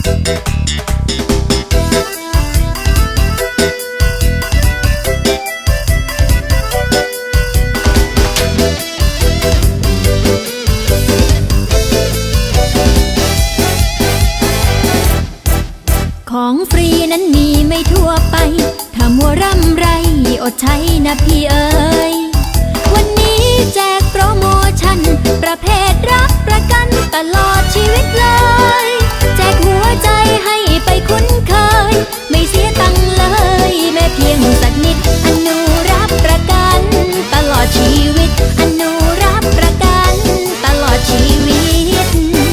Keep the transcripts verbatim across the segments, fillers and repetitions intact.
ของฟรีนั้นมีไม่ทั่วไปถ้ามัวร่ำไรอดใช้นะพี่เอ๋ยวันนี้แจกโปรโมชั่นประเภทรับประกันตลอดชีวิตเลยแจกหัวใจให้ไปคุ้นเคยไม่เสียตังค์เลยแม้เพียงสักนิดอนุรับประกันตลอดชีวิตอนุรับประกันตลอดชีวิต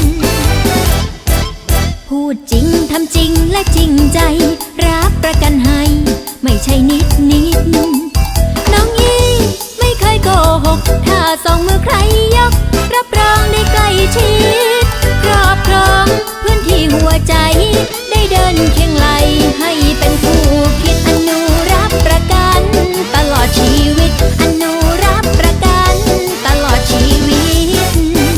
พูดจริงทำจริงและจริงใจรับประกันให้ไม่ใช่นิดนิดน้องยี่ไม่เคยโกหกถ้าสองมือใครยกรับรองได้ใกล้ชิดครอบครองพื้นที่หัวใจได้เดินเคียงไหลให้เป็นผู้คิดอนุรับประกันตลอดชีวิตอนุรับประกันตลอดชีวิต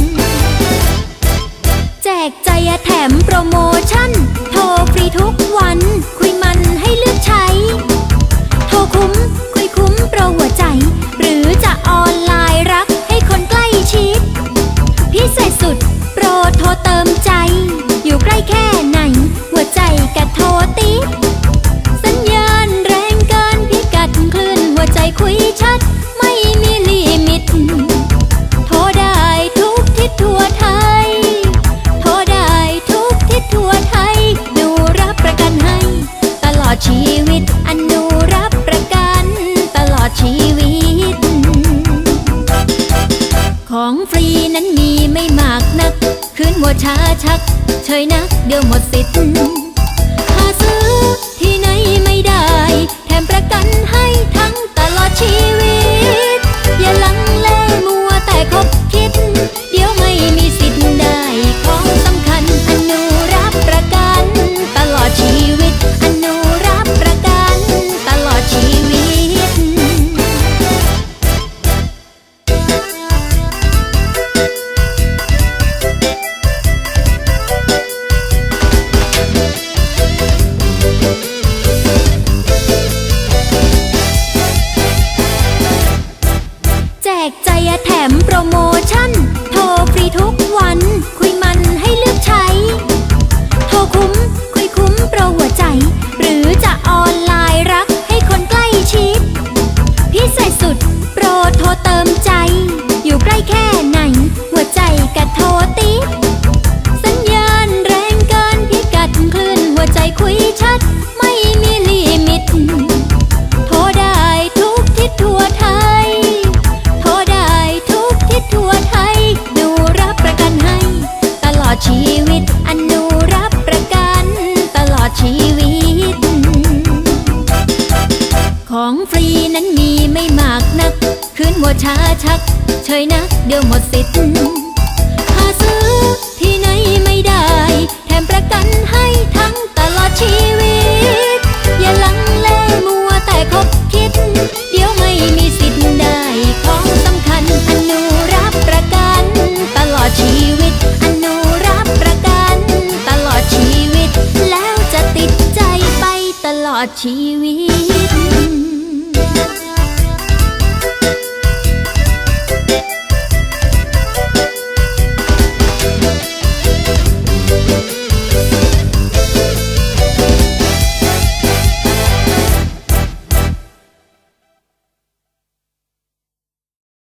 แจกใจแถมโปรโมชั่นโทรฟรีทุกวันคุยมันให้เลือกใช้โทรคุ้มคุยคุ้มโปรหัวใจหรือจะออนไลน์รักให้คนใกล้ชิดพิเศษสุดโปรโทรเติมใจอยู่ใกล้แค่ไหนหัวใจกะโทรติดสัญญาณแรงเกินพิกัดคลื่นหัวใจคุยชัดไม่มีลิมิตโทรได้ทุกทิศทั่วไทยโทรได้ทุกทิศทั่วไทยดูรับประกันให้ตลอดชีวิตอนุรับประกันตลอดชีวิตของฟรีนั้นมีไม่มากนักคืนหัวช้าชักเฉยนักเดี๋ยวหมดสิทธิ์หาซื้อที่ไหนไม่ได้แถมประกันให้ทั้งตลอดชีวิตอย่าลังเลมัวแต่คบคิดเดี๋ยวไม่มีสิทธิ์ได้ของสำคัญอนุรับประกันตลอดชีวิตอนุรับประกันตลอดชีวิตแจกใจแถมโปรโมชั่นโทรฟรีทุกวันคุยมันให้เลือกใช้โทรคุ้มคุยคุ้มโปรหัวใจหรือจะออนไลน์รักให้คนใกล้ชิดพิเศษสุดโปรโทรเติมใจอยู่ใกล้แค่ไหนหัวใจกะโทรติดสัญญาณแรงเกินพิกัดคลื่นหัวใจคุยชัดไม่มีลิมิตโทรได้ทุกทิศทั่วไทยโทรได้ทุกทิศทั่วไทยดูรับประกันให้ตลอดชีวิตอนุรับประกันตลอดชีวิตของฟรีนั้นมีไม่มากนักคืนหัวช้าชักเฉยนักเดี๋ยวหมดสิทธิ์หาซื้อที่ไหนไม่ได้แถมประกันให้ทั้งตลอดชีวิตอย่าลังเลมัวแต่คบคิดเดี๋ยวไม่มีสิทธิ์ได้ของสำคัญอนุรับประกันตลอดชีวิตอนุรับประกันตลอดชีวิตแล้วจะติดใจไปตลอดชีวิต